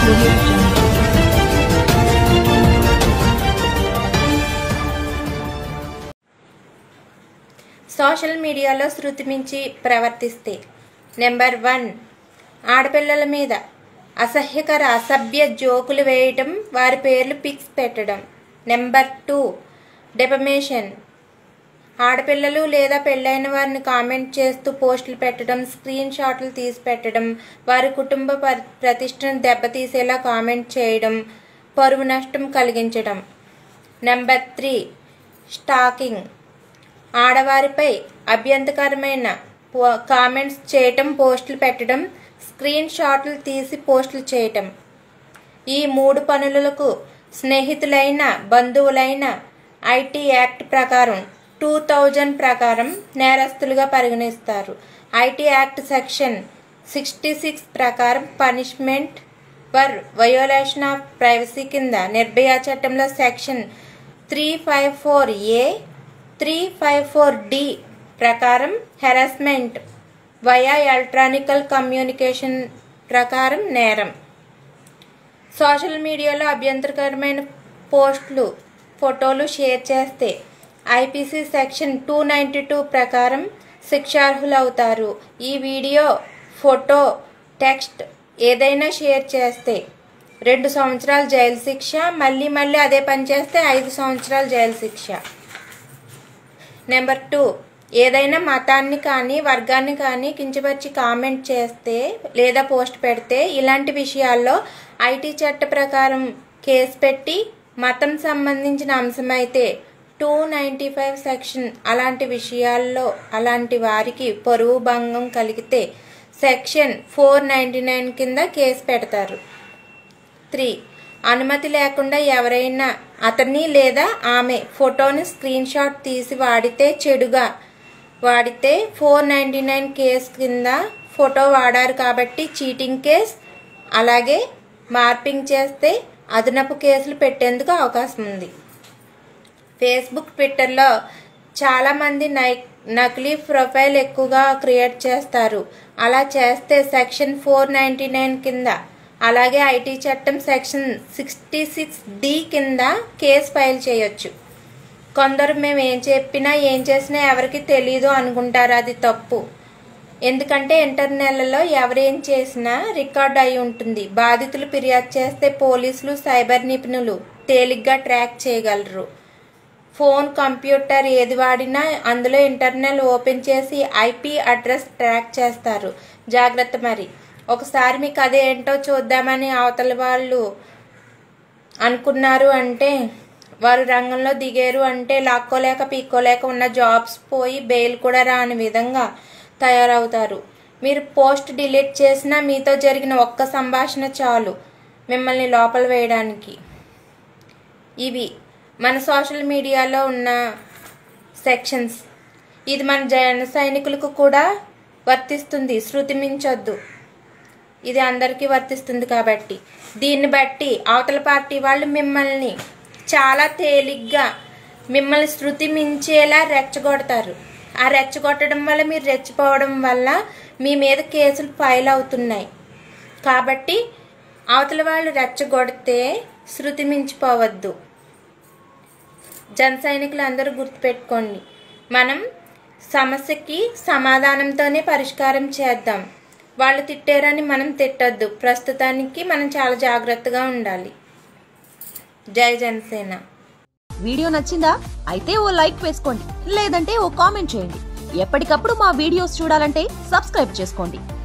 Social మీడియాలో శృతి మించి ప్రవర్తిస్తే. నెంబర్ 1, ఆడపిల్లల మీద అసహ్యకర అసభ్య జోకులు వేయటం, వారి పేర్లు పిక్స్ పెట్టడం. Number 2, defamation. ఆడపిల్లలు లేదా పెళ్ళైన వారిని కామెంట్ చేస్తూ పోస్టులు పెట్టడం, స్క్రీన్ షాట్లు తీసి పెట్టడం, వారి కుటుంబ ప్రతిష్టను దెబ్బతీసేలా కామెంట్ చేయడం, పరువు నష్టం కలిగించడం. Number 3, stalking. ఆడవారిపై అభ్యంతరకరమైన కామెంట్స్ చేయటం, పోస్టులు పెట్టడం, స్క్రీన్ షాట్లు తీసి పోస్టులు చేయటం. ఈ 3 పనులకు స్నేహితులైన, బంధువులైన ఐటీ యాక్ట్ ప్రకారం 2000 ప్రకారం నేరస్తులుగా పరిగణిస్తారు. ఐటీ యాక్ట్ సెక్షన్ 66 ప్రకారం punishment for violation of privacy కింద నిర్భయ చట్టంలో సెక్షన్ 354A, 354D ప్రకారం హెరాస్మెంట్ వయా ఎలక్ట్రానికల్ కమ్యూనికేషన్ ప్రకారం నేరం. సోషల్ మీడియాలో అభ్యంతరకరమైన పోస్టులు, ఫోటోలు షేర్ చేస్తే ఐపీసీ సెక్షన్ 292 ప్రకారం శిక్షార్హులవుతారు. ఈ వీడియో, ఫోటో, టెక్స్ట్ ఏదైనా షేర్ చేస్తే 2 సంవత్సరాల జైలు శిక్ష, మళ్ళీ అదే పని చేస్తే 5 సంవత్సరాల జైలు శిక్ష. నెంబర్ 2, ఏదైనా మతాన్ని కానీ వర్గాన్ని కానీ కించపరిచి కామెంట్ చేస్తే లేదా పోస్ట్ పెడితే ఇలాంటి విషయాల్లో ఐటీ చట్ట ప్రకారం కేసు పెట్టి, మతం సంబంధించిన అంశమైతే 295 సెక్షన్ అలాంటి విషయాల్లో అలాంటి వారికి పరువు భంగం కలిగితే సెక్షన్ 499 కింద కేసు పెడతారు. 3, అనుమతి లేకుండా ఎవరైనా అతన్ని లేదా ఆమె ఫోటోని స్క్రీన్ షాట్ తీసి చెడుగా వాడితే 499 కేసు కింద ఫోటో వాడారు కాబట్టి చీటింగ్ కేసు, అలాగే మార్పింగ్ చేస్తే అదనపు కేసులు పెట్టేందుకు అవకాశం ఉంది. ఫేస్బుక్, ట్విట్టర్లో చాలామంది నకిలీ ప్రొఫైల్ ఎక్కువగా క్రియేట్ చేస్తారు. అలా చేస్తే సెక్షన్ 499 కింద, అలాగే ఐటీ చట్టం సెక్షన్ 66D కింద కేసు ఫైల్ చేయొచ్చు. కొందరు మేము ఏం చెప్పినా ఏం చేసినా ఎవరికి తెలీదు అనుకుంటారు. అది తప్పు. ఎందుకంటే ఇంటర్నెట్లో ఎవరేం చేసినా రికార్డ్ అయి ఉంటుంది. బాధితులు ఫిర్యాదు చేస్తే పోలీసులు, సైబర్ నిపుణులు తేలిగ్గా ట్రాక్ చేయగలరు. ఫోన్, కంప్యూటర్ ఏది వాడినా అందులో ఇంటర్నెట్ ఓపెన్ చేసి ఐపీ అడ్రస్ ట్రాక్ చేస్తారు. జాగ్రత్త. మరి ఒకసారి మీకు అదే ఏంటో చూద్దామని అవతల వాళ్ళు అనుకున్నారు అంటే, వారు రంగంలో దిగారు అంటే లాక్కోలేక పీక్కోలేక ఉన్న జాబ్స్ పోయి బెయిల్ కూడా రాని విధంగా తయారవుతారు. మీరు పోస్ట్ డిలీట్ చేసినా మీతో జరిగిన ఒక్క సంభాషణ చాలు మిమ్మల్ని లోపల వేయడానికి. ఇవి మన సోషల్ మీడియాలో ఉన్న సెక్షన్స్. ఇది మన జన సైనికులకు కూడా వర్తిస్తుంది. శృతి మించొద్దు. ఇది అందరికీ వర్తిస్తుంది కాబట్టి దీన్ని బట్టి అవతల పార్టీ వాళ్ళు మిమ్మల్ని చాలా తేలిగ్గా మిమ్మల్ని శృతి మించేలా రెచ్చగొడతారు. ఆ రెచ్చగొట్టడం వల్ల మీరు రెచ్చిపోవడం వల్ల మీ మీద కేసులు ఫైల్ అవుతున్నాయి. కాబట్టి అవతల వాళ్ళు రెచ్చగొడితే శృతి మించిపోవద్దు. జన సైనికులు అందరూ గుర్తుపెట్టుకోండి, మనం సమస్యకి సమాధానంతోనే పరిష్కారం చేద్దాం. వాళ్ళు తిట్టారని మనం తిట్టొద్దు. ప్రస్తుతానికి మనం చాలా జాగ్రత్తగా ఉండాలి. జై జనసేన. వీడియో నచ్చిందా? అయితే ఓ లైక్ వేసుకోండి, లేదంటే ఓ కామెంట్ చేయండి. ఎప్పటికప్పుడు మా వీడియోస్ చూడాలంటే సబ్స్క్రైబ్ చేసుకోండి.